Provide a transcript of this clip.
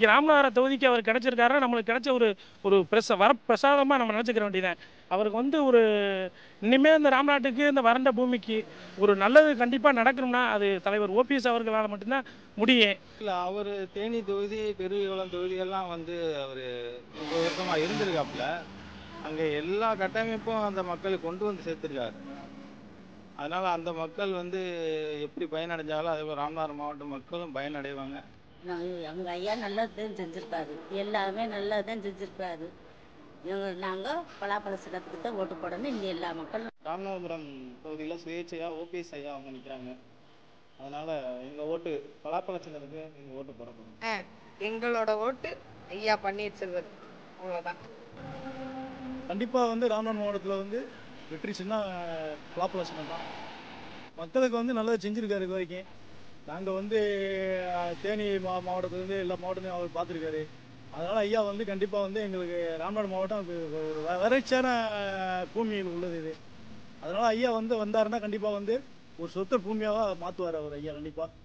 ராமநாதபுரம் தொகுதிக்கு அவர் கிடைச்சிருக்காருன்னா நம்மளுக்கு கிடைச்ச ஒரு ஒரு வரப்பிரசாதமாக நம்ம நினச்சிக்கிற வேண்டியதான். அவருக்கு வந்து ஒரு இனிமேல் இந்த ராமநாட்டுக்கு இந்த வறண்ட பூமிக்கு ஒரு நல்லது கண்டிப்பாக நடக்கணும்னா அது தலைவர் ஓபிஎஸ் அவர்களால் மட்டும்தான் முடியும். இல்லை, அவர் தேனி தொகுதி, பெருவிகுளம் தொகுதியெல்லாம் வந்து அவர் 30 வருஷமாக இருந்திருக்காப்புல. அங்கே எல்லா கட்டமைப்பும் அந்த மக்களுக்கு கொண்டு வந்து சேர்த்துருக்காரு. அதனால் அந்த மக்கள் வந்து எப்படி பயனடைஞ்சாலும் அதே போல் ராமநாதபுரம் மாவட்ட மக்களும் பயனடைவாங்க. அவங்க ஐயா நல்லதுதான் செஞ்சுருக்காரு, எல்லாமே நல்லதுதான் செஞ்சுருக்காரு. நாங்கள் பலாப்பழ சின்னத்துக்கு தான் ஓட்டு போடணும். இங்கே எல்லா மக்களும் ராமநாதபுரம் தொகுதியில் சுயேட்சையாக ஓபிஎஸ் ஐயா அவங்க நிற்கிறாங்க. அதனால் எங்கள் ஓட்டு பலாப்பழ சின்னத்துக்கு எங்கள் ஓட்டு போடணும். எங்களோட ஓட்டு ஐயா பன்னீர்செல்வம், அவ்வளோதான். கண்டிப்பாக வந்து ராமநாதபுரம் மாவட்டத்தில் வந்து வெற்றி சின்ன பலாப்பழ சின்னம் தான். மக்களுக்கு வந்து நல்லது செஞ்சுருக்காரு இது வரைக்கும். நாங்கள் வந்து தேனி மாவட்டத்துலேருந்து எல்லா மாவட்டத்தையும் அவர் பார்த்துருக்காரு. அதனால் ஐயா வந்து கண்டிப்பாக வந்து எங்களுக்கு ராமநாடு மாவட்டம் வறட்சியான பூமியில் உள்ளது இது. அதனால் ஐயா வந்து வந்தாருன்னா கண்டிப்பாக வந்து ஒரு சொத்து பூமியாக மாற்றுவார் அவர் ஐயா கண்டிப்பாக.